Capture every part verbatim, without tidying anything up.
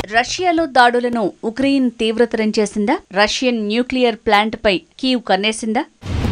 రష్యాలో దాడులను ఉక్రెయిన్ తీవ్రతరం చేసిందా? రష్యన్ న్యూక్లియర్ ప్లాంట్పై కీవ్ కన్నేసిందా?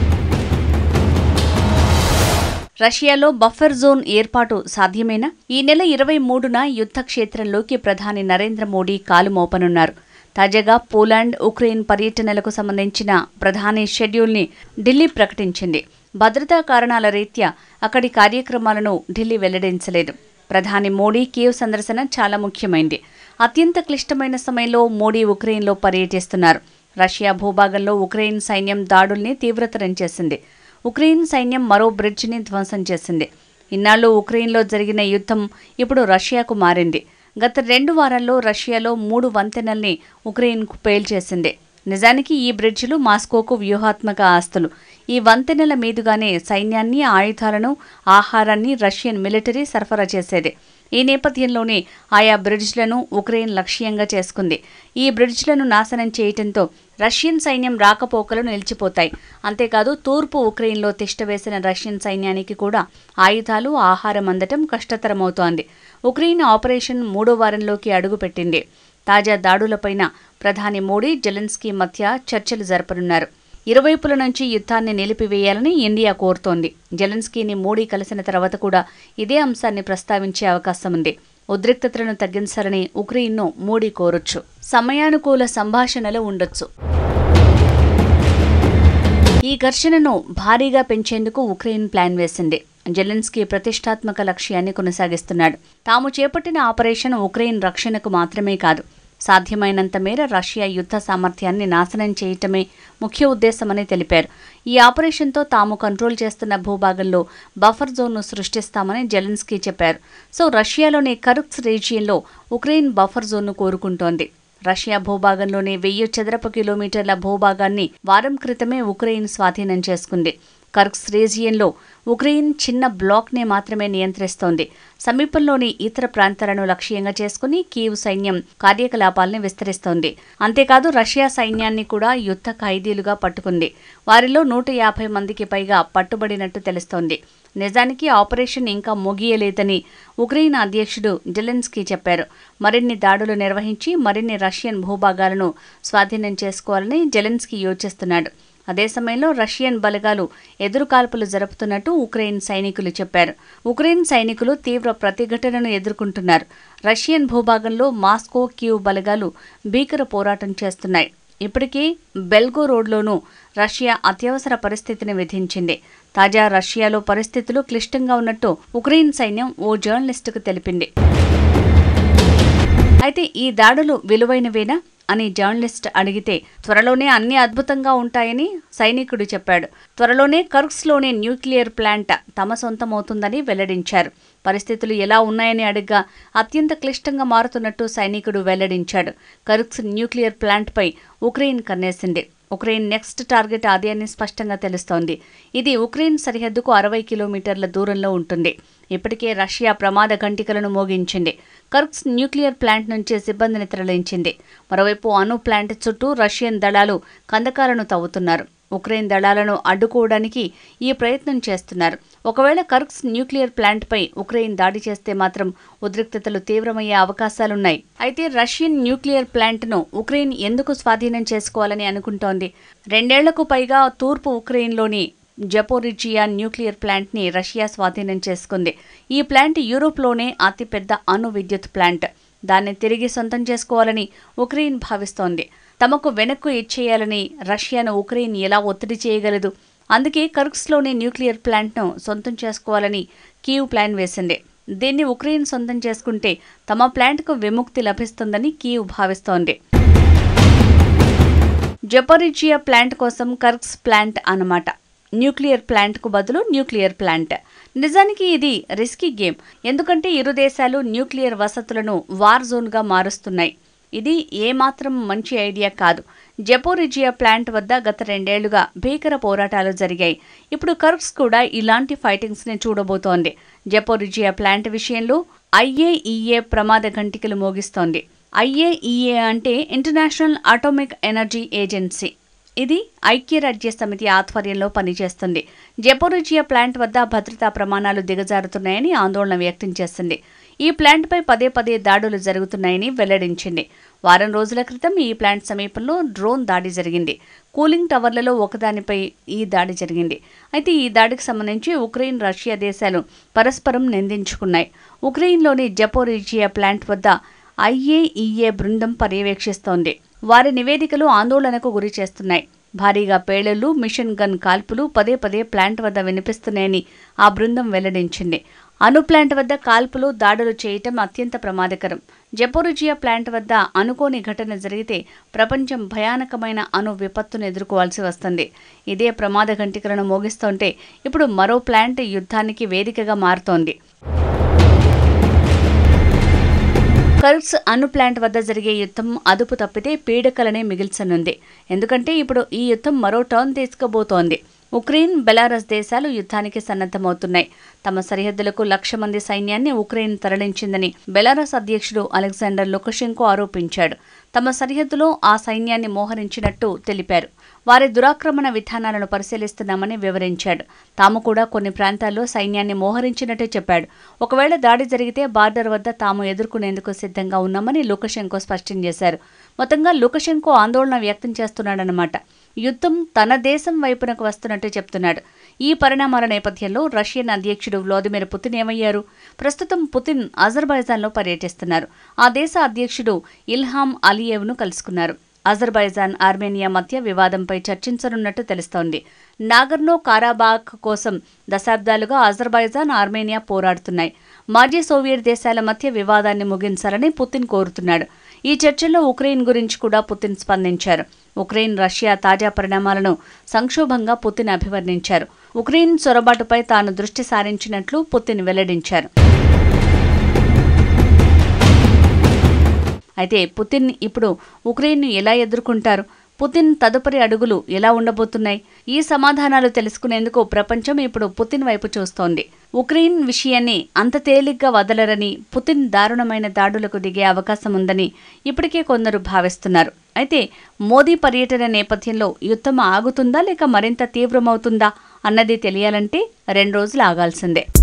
రష్యాలో బఫర్ జోన్ ఏర్పాటు సాధ్యమేనా? ఈ నెల ఇరవై మూడున యుద్ధ క్షేత్రంలోకి ప్రధాని నరేంద్ర మోడీ కాలు మోపనున్నారు. తాజాగా పోలాండ్, ఉక్రెయిన్ పర్యటనలకు సంబంధించిన ప్రధాని షెడ్యూల్ని ఢిల్లీ ప్రకటించింది. భద్రతా కారణాల రీత్యా అక్కడి కార్యక్రమాలను ఢిల్లీ వెల్లడించలేదు. ప్రధాని మోడీ కీవ్ సందర్శన చాలా ముఖ్యమైంది. అత్యంత క్లిష్టమైన సమయంలో మోడీ ఉక్రెయిన్లో పర్యటిస్తున్నారు. రష్యా భూభాగంలో ఉక్రెయిన్ సైన్యం దాడుల్ని తీవ్రతరం చేసింది. ఉక్రెయిన్ సైన్యం మరో బ్రిడ్జిని ధ్వంసం చేసింది. ఇన్నాళ్లు ఉక్రెయిన్లో జరిగిన యుద్ధం ఇప్పుడు రష్యాకు మారింది. గత రెండు వారాల్లో రష్యాలో మూడు వంతెనల్ని ఉక్రెయిన్కు పేల్చేసింది. నిజానికి ఈ బ్రిడ్జిలు మాస్కోకు వ్యూహాత్మక ఆస్తులు. ఈ వంతెనల మీదుగానే సైన్యాన్ని, ఆయుధాలను, ఆహారాన్ని రష్యన్ మిలిటరీ సరఫరా చేసేది. ఈ నేపథ్యంలోనే ఆయా బ్రిడ్జ్లను ఉక్రెయిన్ లక్ష్యంగా చేసుకుంది. ఈ బ్రిడ్జ్లను నాశనం చేయటంతో రష్యన్ సైన్యం రాకపోకలు నిలిచిపోతాయి. అంతేకాదు తూర్పు ఉక్రెయిన్లో తిష్టవేసిన రష్యన్ సైన్యానికి కూడా ఆయుధాలు, ఆహారం అందటం కష్టతరమవుతోంది. ఉక్రెయిన్ ఆపరేషన్ మూడో వారంలోకి అడుగుపెట్టింది. తాజా దాడులపైన ప్రధాని మోడీ, జెలెన్స్కీ మధ్య చర్చలు జరపనున్నారు. ఇరువైపుల నుంచి యుద్ధాన్ని నిలిపివేయాలని ఇండియా కోరుతోంది. జెలెన్స్కీని మోడీ కలిసిన తర్వాత కూడా ఇదే అంశాన్ని ప్రస్తావించే అవకాశం ఉంది. ఉద్రిక్తతలను తగ్గించాలని ఉక్రెయిన్ను మోడీ కోరొచ్చు. సమయానుకూల సంభాషణలు ఉండొచ్చు. ఈ ఘర్షణను భారీగా పెంచేందుకు ఉక్రెయిన్ ప్లాన్ వేసింది. జెలెన్స్కీ ప్రతిష్టాత్మక లక్ష్యాన్ని కొనసాగిస్తున్నాడు. తాము చేపట్టిన ఆపరేషన్ ఉక్రెయిన్ రక్షణకు మాత్రమే కాదు, సాధ్యమైనంత మేర రష్యా యుద్ధ సామర్థ్యాన్ని నాశనం చేయటమే ముఖ్య ఉద్దేశమని తెలిపారు. ఈ ఆపరేషన్తో తాము కంట్రోల్ చేస్తున్న భూభాగంలో బఫర్ జోన్ను సృష్టిస్తామని జెలెన్స్కీ చెప్పారు. సో రష్యాలోని కరుక్స్ రీజియన్లో ఉక్రెయిన్ బఫర్ జోన్ను కోరుకుంటోంది. రష్యా భూభాగంలోని వెయ్యి చదరపు కిలోమీటర్ల భూభాగాన్ని వారం క్రితమే ఉక్రెయిన్ స్వాధీనం చేసుకుంది. కర్క్స్ రీజియన్లో ఉక్రెయిన్ చిన్న బ్లాక్నే మాత్రమే నియంత్రిస్తోంది. సమీపంలోని ఇతర ప్రాంతాలను లక్ష్యంగా చేసుకుని కీవ్ సైన్యం కార్యకలాపాలను విస్తరిస్తోంది. అంతేకాదు రష్యా సైన్యాన్ని కూడా యుద్ధ ఖైదీలుగా పట్టుకుంది. వారిలో నూట యాభై మందికి పైగా పట్టుబడినట్టు తెలుస్తోంది. నిజానికి ఆపరేషన్ ఇంకా ముగియలేదని ఉక్రెయిన్ అధ్యక్షుడు జెలెన్స్కీ చెప్పారు. మరిన్ని దాడులు నిర్వహించి మరిన్ని రష్యన్ భూభాగాలను స్వాధీనం చేసుకోవాలని జెలెన్స్కీ యోచిస్తున్నాడు. అదే సమయంలో రష్యన్ బలగాలు ఎదురుకాల్పులు జరుపుతున్నట్టు ఉక్రెయిన్ సైనికులు చెప్పారు. ఉక్రెయిన్ సైనికులు తీవ్ర ప్రతిఘటనను ఎదుర్కొంటున్నారు. రష్యన్ భూభాగంలో మాస్కో, కీవ్ బలగాలు భీకర పోరాటం చేస్తున్నాయి. ఇప్పటికీ బెల్గోరోడ్లోనూ రష్యా అత్యవసర పరిస్థితిని విధించింది. తాజా రష్యాలో పరిస్థితులు క్లిష్టంగా ఉన్నట్టు ఉక్రెయిన్ సైన్యం ఓ జర్నలిస్టుకు తెలిపింది. అయితే ఈ దాడులు విలువైనవేనా అని జర్నలిస్ట్ అడిగితే త్వరలోనే అన్ని అద్భుతంగా ఉంటాయని సైనికుడు చెప్పాడు. త్వరలోనే కర్క్స్లోని న్యూక్లియర్ ప్లాంట్ తమ సొంతమవుతుందని వెల్లడించారు. పరిస్థితులు ఎలా ఉన్నాయని అడిగ్గా అత్యంత క్లిష్టంగా మారుతున్నట్టు సైనికుడు వెల్లడించాడు. కర్క్స్ న్యూక్లియర్ ప్లాంట్పై ఉక్రెయిన్ కన్నేసింది. ఉక్రెయిన్ నెక్స్ట్ టార్గెట్ అదే అని స్పష్టంగా తెలుస్తోంది. ఇది ఉక్రెయిన్ సరిహద్దుకు అరవై కిలోమీటర్ల దూరంలో ఉంటుంది. ఇప్పటికే రష్యా ప్రమాద గంటికలను మోగించింది. కర్క్స్ న్యూక్లియర్ ప్లాంట్ నుంచి సిబ్బందిని తరలించింది. మరోవైపు అణు ప్లాంట్ చుట్టూ రష్యన్ దళాలు కందకాలను తవ్వుతున్నారు. ఉక్రెయిన్ దళాలను అడ్డుకోవడానికి ఈ ప్రయత్నం చేస్తున్నారు. ఒకవేళ కర్క్స్ న్యూక్లియర్ ప్లాంట్పై ఉక్రెయిన్ దాడి చేస్తే మాత్రం ఉద్రిక్తతలు తీవ్రమయ్యే అవకాశాలున్నాయి. అయితే రష్యన్ న్యూక్లియర్ ప్లాంట్ను ఉక్రెయిన్ ఎందుకు స్వాధీనం చేసుకోవాలని అనుకుంటోంది? రెండేళ్లకు పైగా తూర్పు ఉక్రెయిన్లోని జపోరిజియా న్యూక్లియర్ ప్లాంట్ని రష్యా స్వాధీనం చేసుకుంది. ఈ ప్లాంట్ యూరోప్లోనే అతిపెద్ద అణు విద్యుత్ ప్లాంట్. దాన్ని తిరిగి సొంతం చేసుకోవాలని ఉక్రెయిన్ భావిస్తోంది. తమకు వెనక్కు ఇచ్చేయాలని రష్యాను ఉక్రెయిన్ ఎలా ఒత్తిడి చేయగలదు? అందుకే కర్క్స్లోని న్యూక్లియర్ ప్లాంట్ను సొంతం చేసుకోవాలని కీవ్ ప్లాన్ వేసింది. దీన్ని ఉక్రెయిన్ సొంతం చేసుకుంటే తమ ప్లాంట్కు విముక్తి లభిస్తుందని కీవ్ భావిస్తోంది. జపోరిజియా ప్లాంట్ కోసం కర్క్స్ ప్లాంట్ అన్నమాట. న్యూక్లియర్ ప్లాంట్కు బదులు న్యూక్లియర్ ప్లాంట్. నిజానికి ఇది రిస్కీ గేమ్. ఎందుకంటే ఇరు దేశాలు న్యూక్లియర్ వసతులను వార్ జోన్గా మారుస్తున్నాయి. ఇది ఏమాత్రం మంచి ఐడియా కాదు. జపోరిజియా ప్లాంట్ వద్ద గత రెండేళ్లుగా భీకర పోరాటాలు జరిగాయి. ఇప్పుడు కర్క్స్ కూడా ఇలాంటి ఫైటింగ్స్ని చూడబోతోంది. జపోరిజియా ప్లాంట్ విషయంలో ఐఏఈఏ ప్రమాద గంటికలు మోగిస్తోంది. ఐఏఈఏ అంటే ఇంటర్నేషనల్ అటామిక్ ఎనర్జీ ఏజెన్సీ. ఇది ఐక్యరాజ్య సమితి ఆధ్వర్యంలో పనిచేస్తుంది. జపోరిజియా ప్లాంట్ వద్ద భద్రతా ప్రమాణాలు దిగజారుతున్నాయని ఆందోళన వ్యక్తం చేసింది. ఈ ప్లాంట్పై పదే పదే దాడులు జరుగుతున్నాయని వెల్లడించింది. వారం రోజుల క్రితం ఈ ప్లాంట్ సమీపంలో డ్రోన్ దాడి జరిగింది. కూలింగ్ టవర్లలో ఒకదానిపై ఈ దాడి జరిగింది. అయితే ఈ దాడికి సంబంధించి ఉక్రెయిన్, రష్యా దేశాలు పరస్పరం నిందించుకున్నాయి. ఉక్రెయిన్లోని జపోరిజియా ప్లాంట్ వద్ద ఐఏఈఏ బృందం పర్యవేక్షిస్తోంది. వారి నివేదికలు ఆందోళనకు గురి చేస్తున్నాయి. భారీగా పేలుళ్లు, మిషన్ గన్ కాల్పులు పదే పదే ప్లాంట్ వద్ద వినిపిస్తున్నాయని ఆ బృందం వెల్లడించింది. అణు ప్లాంట్ వద్ద కాల్పులు, దాడులు చేయటం అత్యంత ప్రమాదకరం. జపోరిజియా ప్లాంట్ వద్ద అనుకోని ఘటన జరిగితే ప్రపంచం భయానకమైన అణు విపత్తును ఎదుర్కోవాల్సి వస్తుంది. ఇదే ప్రమాద ఘంటికలను మోగిస్తుంటే ఇప్పుడు మరో ప్లాంట్ యుద్ధానికి వేదికగా మారుతోంది. కర్స్క్ అణు ప్లాంట్ వద్ద జరిగే యుద్ధం అదుపు తప్పితే పీడకలనే మిగిల్చనుంది. ఎందుకంటే ఇప్పుడు ఈ యుద్ధం మరో టర్న్ తీసుకుపోతోంది. ఉక్రెయిన్, బెలారస్ దేశాలు యుద్ధానికి సన్నద్ధమవుతున్నాయి. తమ సరిహద్దులకు లక్ష మంది సైన్యాన్ని ఉక్రెయిన్ తరలించిందని బెలారస్ అధ్యక్షుడు అలెగ్జాండర్ లుకషెంకో ఆరోపించాడు. తమ సరిహద్దులో ఆ సైన్యాన్ని మోహరించినట్టు తెలిపారు. వారి దురాక్రమణ విధానాలను పరిశీలిస్తున్నామని వివరించాడు. తాము కూడా కొన్ని ప్రాంతాల్లో సైన్యాన్ని మోహరించినట్టు చెప్పాడు. ఒకవేళ దాడి జరిగితే బార్డర్ వద్ద తాము ఎదుర్కొనేందుకు సిద్ధంగా ఉన్నామని లుకషెంకో స్పష్టం చేశారు. మొత్తంగా లుకషెంకో ఆందోళన వ్యక్తం చేస్తున్నాడన్నమాట. యుద్ధం తన దేశం వైపునకు వస్తున్నట్టు చెప్తున్నాడు. ఈ పరిణామాల నేపథ్యంలో రష్యన్ అధ్యక్షుడు వ్లాదిమిర్ పుతిన్ ఏమయ్యారు? ప్రస్తుతం పుతిన్ అజర్బైజాన్లో పర్యటిస్తున్నారు. ఆ దేశ అధ్యక్షుడు ఇల్హాం అలియేవ్ను కలుసుకున్నారు. అజర్బైజాన్, ఆర్మేనియా మధ్య వివాదంపై చర్చించనున్నట్టు తెలుస్తోంది. నాగర్నో కారాబాఖ్ కోసం దశాబ్దాలుగా అజర్బైజాన్, ఆర్మేనియా పోరాడుతున్నాయి. మాజీ సోవియట్ దేశాల మధ్య వివాదాన్ని ముగించాలని పుతిన్ కోరుతున్నాడు. ఈ చర్చల్లో ఉక్రెయిన్ గురించి కూడా పుతిన్ స్పందించారు. ఉక్రెయిన్, రష్యా తాజా పరిణామాలను సంక్షోభంగా పుతిన్ అభివర్ణించారు. ఉక్రెయిన్ చొరబాటుపై తాను దృష్టి సారించినట్లు పుతిన్ వెల్లడించారు. అయితే పుతిన్ ఇప్పుడు ఉక్రెయిన్ను ఎలా ఎదుర్కొంటారు? పుతిన్ తదుపరి అడుగులు ఎలా ఉండబోతున్నాయి? ఈ సమాధానాలు తెలుసుకునేందుకు ప్రపంచం ఇప్పుడు పుతిన్ వైపు చూస్తోంది. ఉక్రెయిన్ విషయాన్ని అంత తేలిగ్గా వదలరని, పుతిన్ దారుణమైన దాడులకు దిగే అవకాశం ఉందని ఇప్పటికే కొందరు భావిస్తున్నారు. అయితే మోదీ పర్యటన నేపథ్యంలో యుద్ధం ఆగుతుందా లేక మరింత తీవ్రమవుతుందా అన్నది తెలియాలంటే రెండు రోజులు ఆగాల్సిందే.